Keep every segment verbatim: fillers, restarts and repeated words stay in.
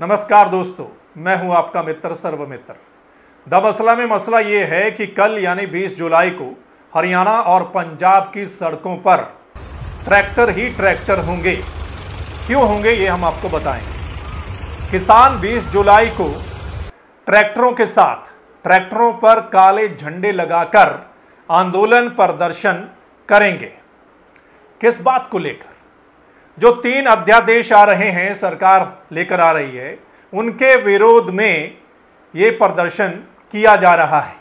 नमस्कार दोस्तों, मैं हूं आपका मित्र सर्वमित्र। द मसला में मसला ये है कि कल यानी बीस जुलाई को हरियाणा और पंजाब की सड़कों पर ट्रैक्टर ही ट्रैक्टर होंगे। क्यों होंगे ये हम आपको बताएंगे। किसान बीस जुलाई को ट्रैक्टरों के साथ ट्रैक्टरों पर काले झंडे लगाकर आंदोलन प्रदर्शन करेंगे। किस बात को लेकर? जो तीन अध्यादेश आ रहे हैं, सरकार लेकर आ रही है, उनके विरोध में ये प्रदर्शन किया जा रहा है।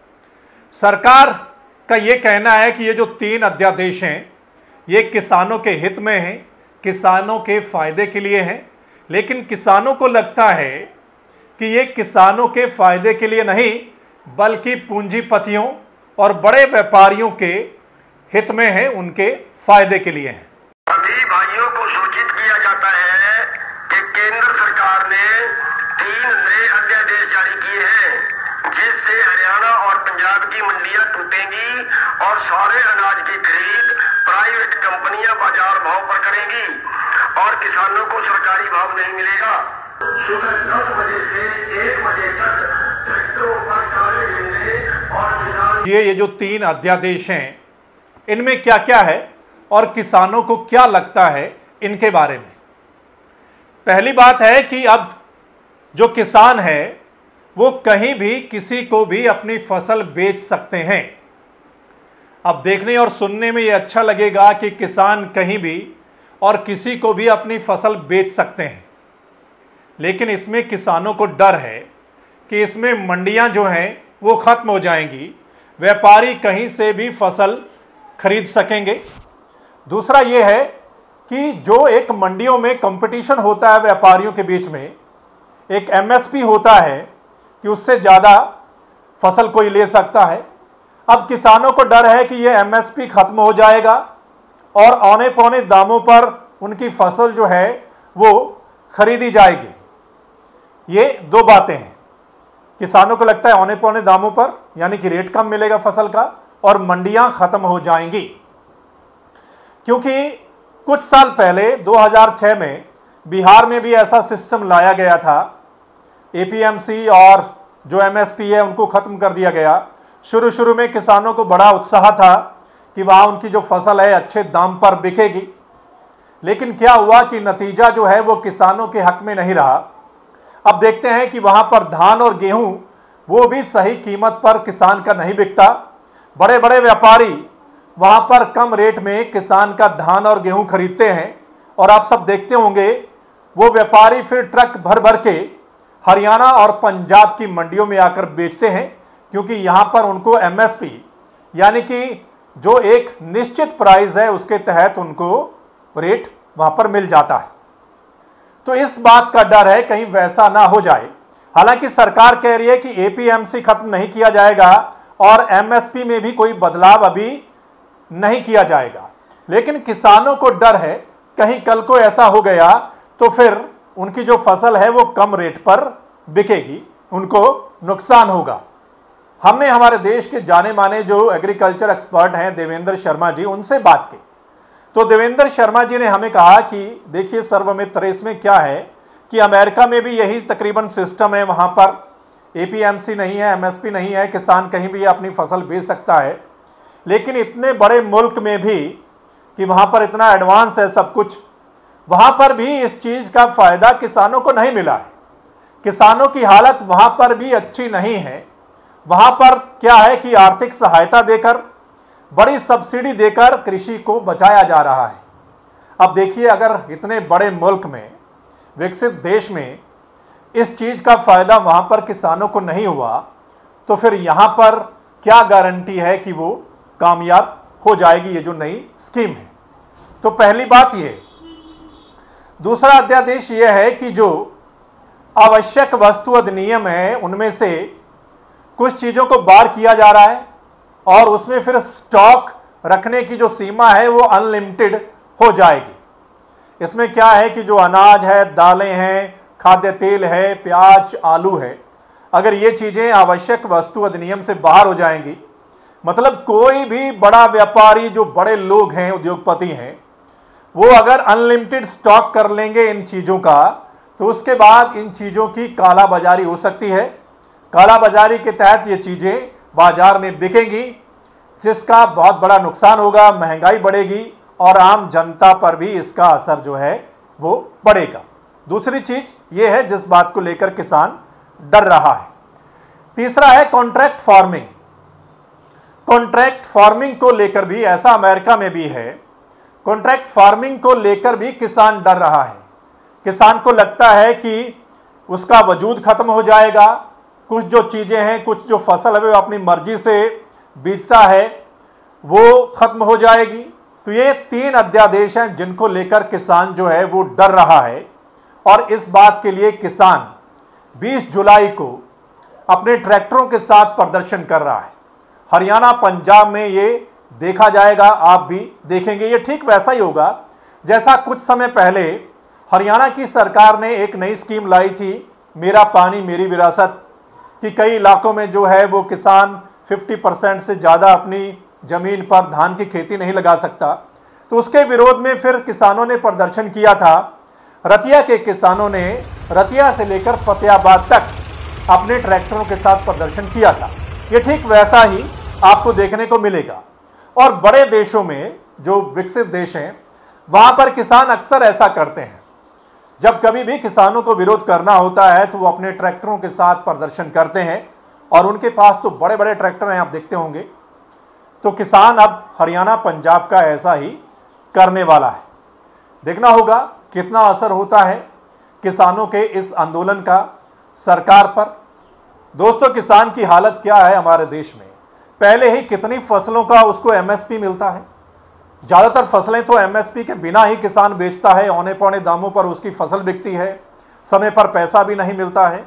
सरकार का ये कहना है कि ये जो तीन अध्यादेश हैं ये किसानों के हित में हैं, किसानों के फायदे के लिए हैं। लेकिन किसानों को लगता है कि ये किसानों के फायदे के लिए नहीं बल्कि पूंजीपतियों और बड़े व्यापारियों के हित में है, उनके फायदे के लिए है। सभी भाइयों को सूचित किया जाता है कि केंद्र सरकार ने तीन नए अध्यादेश जारी किए हैं जिससे हरियाणा और पंजाब की मंडियां टूटेंगी और सारे अनाज की खरीद प्राइवेट कंपनियां बाजार भाव पर करेंगी और किसानों को सरकारी भाव नहीं मिलेगा। सुबह दस बजे से एक बजे तक ट्रैक्टरों पर काले झंडे और किसान ये ये जो तीन अध्यादेश हैं इनमें क्या क्या है और किसानों को क्या लगता है इनके बारे में। पहली बात है कि अब जो किसान है वो कहीं भी किसी को भी अपनी फसल बेच सकते हैं। अब देखने और सुनने में ये अच्छा लगेगा कि किसान कहीं भी और किसी को भी अपनी फसल बेच सकते हैं, लेकिन इसमें किसानों को डर है कि इसमें मंडियां जो हैं वो खत्म हो जाएंगी, व्यापारी कहीं से भी फसल खरीद सकेंगे। दूसरा ये है कि जो एक मंडियों में कंपटीशन होता है व्यापारियों के बीच में, एक एमएसपी होता है कि उससे ज़्यादा फसल कोई ले सकता है। अब किसानों को डर है कि ये एमएसपी खत्म हो जाएगा और औने पौने दामों पर उनकी फसल जो है वो खरीदी जाएगी। ये दो बातें हैं। किसानों को लगता है औने पौने दामों पर यानी कि रेट कम मिलेगा फसल का और मंडियां खत्म हो जाएंगी। क्योंकि कुछ साल पहले दो हज़ार छह में बिहार में भी ऐसा सिस्टम लाया गया था। एपीएमसी और जो एमएसपी है उनको ख़त्म कर दिया गया। शुरू शुरू में किसानों को बड़ा उत्साह था कि वहाँ उनकी जो फसल है अच्छे दाम पर बिकेगी, लेकिन क्या हुआ कि नतीजा जो है वो किसानों के हक में नहीं रहा। अब देखते हैं कि वहाँ पर धान और गेहूँ वो भी सही कीमत पर किसान का नहीं बिकता। बड़े बड़े व्यापारी वहाँ पर कम रेट में किसान का धान और गेहूं खरीदते हैं और आप सब देखते होंगे वो व्यापारी फिर ट्रक भर भर के हरियाणा और पंजाब की मंडियों में आकर बेचते हैं, क्योंकि यहाँ पर उनको एमएसपी यानी कि जो एक निश्चित प्राइस है उसके तहत उनको रेट वहाँ पर मिल जाता है। तो इस बात का डर है कहीं वैसा ना हो जाए। हालांकि सरकार कह रही है कि एपीएमसी खत्म नहीं किया जाएगा और एमएसपी में भी कोई बदलाव अभी नहीं किया जाएगा, लेकिन किसानों को डर है कहीं कल को ऐसा हो गया तो फिर उनकी जो फसल है वो कम रेट पर बिकेगी, उनको नुकसान होगा। हमने हमारे देश के जाने माने जो एग्रीकल्चर एक्सपर्ट हैं देवेंद्र शर्मा जी, उनसे बात की तो देवेंद्र शर्मा जी ने हमें कहा कि देखिए सर्वमित्र, इसमें क्या है कि अमेरिका में भी यही तकरीबन सिस्टम है। वहाँ पर एपीएमसी नहीं है, एमएसपी नहीं है, किसान कहीं भी अपनी फसल बेच सकता है। लेकिन इतने बड़े मुल्क में भी कि वहाँ पर इतना एडवांस है सब कुछ, वहाँ पर भी इस चीज़ का फ़ायदा किसानों को नहीं मिला है। किसानों की हालत वहाँ पर भी अच्छी नहीं है। वहाँ पर क्या है कि आर्थिक सहायता देकर, बड़ी सब्सिडी देकर कृषि को बचाया जा रहा है। अब देखिए, अगर इतने बड़े मुल्क में, विकसित देश में इस चीज़ का फ़ायदा वहाँ पर किसानों को नहीं हुआ तो फिर यहाँ पर क्या गारंटी है कि वो कामयाब हो जाएगी ये जो नई स्कीम है। तो पहली बात ये। दूसरा अध्यादेश ये है कि जो आवश्यक वस्तु अधिनियम है उनमें से कुछ चीज़ों को बाहर किया जा रहा है और उसमें फिर स्टॉक रखने की जो सीमा है वो अनलिमिटेड हो जाएगी। इसमें क्या है कि जो अनाज है, दालें हैं, खाद्य तेल है, प्याज, आलू है, अगर ये चीज़ें आवश्यक वस्तु अधिनियम से बाहर हो जाएंगी, मतलब कोई भी बड़ा व्यापारी, जो बड़े लोग हैं, उद्योगपति हैं, वो अगर अनलिमिटेड स्टॉक कर लेंगे इन चीज़ों का तो उसके बाद इन चीज़ों की काला बाजारी हो सकती है। काला बाजारी के तहत ये चीज़ें बाजार में बिकेंगी, जिसका बहुत बड़ा नुकसान होगा, महंगाई बढ़ेगी और आम जनता पर भी इसका असर जो है वो बढ़ेगा। दूसरी चीज ये है जिस बात को लेकर किसान डर रहा है। तीसरा है कॉन्ट्रैक्ट फार्मिंग। कॉन्ट्रैक्ट फार्मिंग को लेकर भी ऐसा अमेरिका में भी है, कॉन्ट्रैक्ट फार्मिंग को लेकर भी किसान डर रहा है। किसान को लगता है कि उसका वजूद खत्म हो जाएगा, कुछ जो चीजें हैं, कुछ जो फसल है वो अपनी मर्जी से बीजता है वो खत्म हो जाएगी। तो ये तीन अध्यादेश हैं जिनको लेकर किसान जो है वो डर रहा है और इस बात के लिए किसान बीस जुलाई को अपने ट्रैक्टरों के साथ प्रदर्शन कर रहा है। हरियाणा पंजाब में ये देखा जाएगा, आप भी देखेंगे। ये ठीक वैसा ही होगा जैसा कुछ समय पहले हरियाणा की सरकार ने एक नई स्कीम लाई थी, मेरा पानी मेरी विरासत, कि कई इलाकों में जो है वो किसान पचास परसेंट से ज़्यादा अपनी ज़मीन पर धान की खेती नहीं लगा सकता। तो उसके विरोध में फिर किसानों ने प्रदर्शन किया था। रतिया के किसानों ने रतिया से लेकर फतेहाबाद तक अपने ट्रैक्टरों के साथ प्रदर्शन किया था। ये ठीक वैसा ही आपको देखने को मिलेगा। और बड़े देशों में, जो विकसित देश हैं, वहाँ पर किसान अक्सर ऐसा करते हैं। जब कभी भी किसानों को विरोध करना होता है तो वो अपने ट्रैक्टरों के साथ प्रदर्शन करते हैं और उनके पास तो बड़े बड़े ट्रैक्टर हैं, आप देखते होंगे। तो किसान अब हरियाणा पंजाब का ऐसा ही करने वाला है। देखना होगा कितना असर होता है किसानों के इस आंदोलन का सरकार पर। दोस्तों, किसान की हालत क्या है हमारे देश में? पहले ही कितनी फसलों का उसको एमएसपी मिलता है। ज़्यादातर फसलें तो एमएसपी के बिना ही किसान बेचता है, औने पौने दामों पर उसकी फसल बिकती है, समय पर पैसा भी नहीं मिलता है।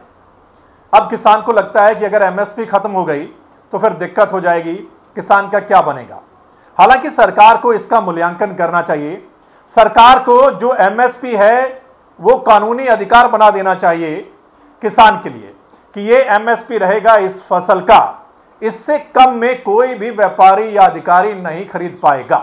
अब किसान को लगता है कि अगर एमएसपी खत्म हो गई तो फिर दिक्कत हो जाएगी, किसान का क्या बनेगा। हालांकि सरकार को इसका मूल्यांकन करना चाहिए। सरकार को जो एमएसपी है वो कानूनी अधिकार बना देना चाहिए किसान के लिए कि ये एमएसपी रहेगा इस फसल का, इससे कम में कोई भी व्यापारी या अधिकारी नहीं खरीद पाएगा।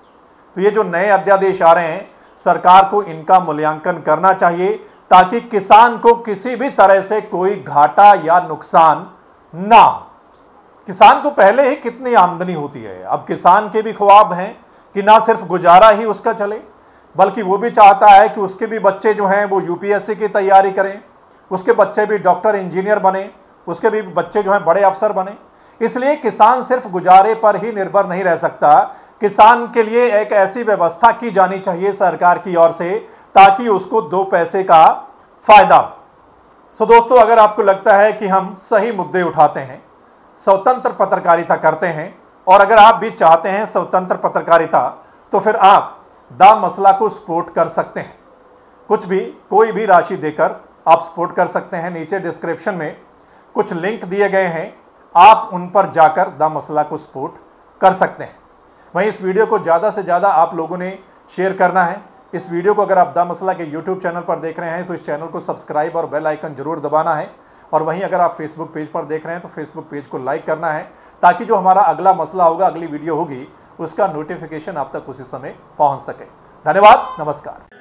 तो ये जो नए अध्यादेश आ रहे हैं, सरकार को इनका मूल्यांकन करना चाहिए ताकि किसान को किसी भी तरह से कोई घाटा या नुकसान ना हो। किसान को पहले ही कितनी आमदनी होती है, अब किसान के भी ख्वाब हैं कि ना सिर्फ गुजारा ही उसका चले, बल्कि वो भी चाहता है कि उसके भी बच्चे जो हैं वो यूपीएससी की तैयारी करें, उसके बच्चे भी डॉक्टर इंजीनियर बने, उसके भी बच्चे जो हैं बड़े अफसर बने। इसलिए किसान सिर्फ गुजारे पर ही निर्भर नहीं रह सकता। किसान के लिए एक ऐसी व्यवस्था की जानी चाहिए सरकार की ओर से ताकि उसको दो पैसे का फायदा हो। सो दोस्तों, अगर आपको लगता है कि हम सही मुद्दे उठाते हैं, स्वतंत्र पत्रकारिता करते हैं, और अगर आप भी चाहते हैं स्वतंत्र पत्रकारिता, तो फिर आप द मसला को सपोर्ट कर सकते हैं। कुछ भी, कोई भी राशि देकर आप सपोर्ट कर सकते हैं। नीचे डिस्क्रिप्शन में कुछ लिंक दिए गए हैं, आप उन पर जाकर द मसला को सपोर्ट कर सकते हैं। वहीं इस वीडियो को ज़्यादा से ज़्यादा आप लोगों ने शेयर करना है। इस वीडियो को अगर आप द मसला के यूट्यूब चैनल पर देख रहे हैं तो इस चैनल को सब्सक्राइब और बेल आइकन जरूर दबाना है। और वहीं अगर आप फेसबुक पेज पर देख रहे हैं तो फेसबुक पेज को लाइक करना है ताकि जो हमारा अगला मसला होगा, अगली वीडियो होगी, उसका नोटिफिकेशन आप तक उसी समय पहुंच सके। धन्यवाद, नमस्कार।